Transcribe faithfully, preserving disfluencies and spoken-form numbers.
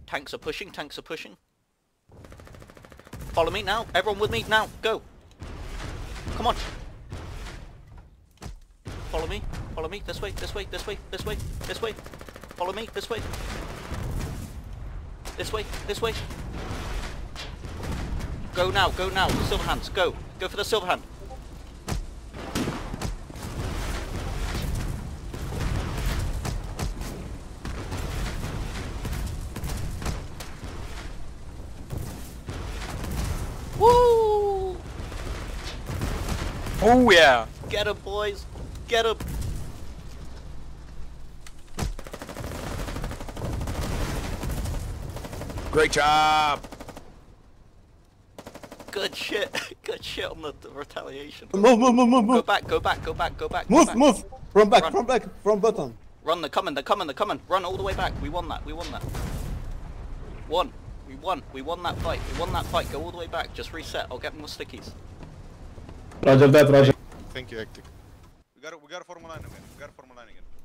Tanks are pushing, tanks are pushing. Follow me now, everyone with me now, go. Come on. Follow me, follow me, this way, this way, this way, this way, this way. Follow me, this way. This way, this way. Go now, go now, the silver hands, go. Go for the silver hand. Woo! Oh yeah! Get him, boys! Get him! Great job! Good shit! Good shit on the, the retaliation. Move, move, move, move, move! Go back, go back, go back, go back. Move, go back. move! From back, Run. from back, from bottom. Run, they're coming, they're coming, they're coming. Run all the way back. We won that, we won that. Won. We won. We won that fight. We won that fight. Go all the way back. Just reset. I'll get more stickies. Roger that, Roger. Thank you, Hectic. We gotta, we gotta form a line again. We gotta form a line again.